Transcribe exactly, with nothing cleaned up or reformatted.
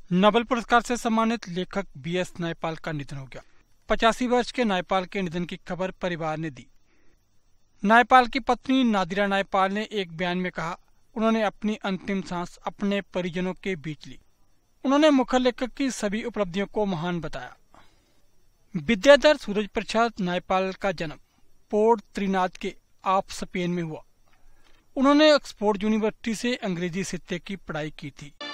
Nobel पुरस्कार से सम्मानित लेखक बी एस नायपाल का निधन हो गया। पचासी वर्ष के नायपाल के निधन की खबर परिवार ने दी। नायपाल की पत्नी नादिरा नायपाल ने एक बयान में कहा, उन्होंने अपनी अंतिम सांस अपने परिजनों के बीच ली। उन्होंने मुखर लेखक की सभी उपलब्धियों को महान बताया। विद्याधर सूरज प्रसाद नायपाल का जन्म पोर्ट त्रिनाद के ऑफ स्पेन में हुआ। उन्होंने ऑक्सफोर्ड यूनिवर्सिटी से अंग्रेजी साहित्य की पढ़ाई की थी।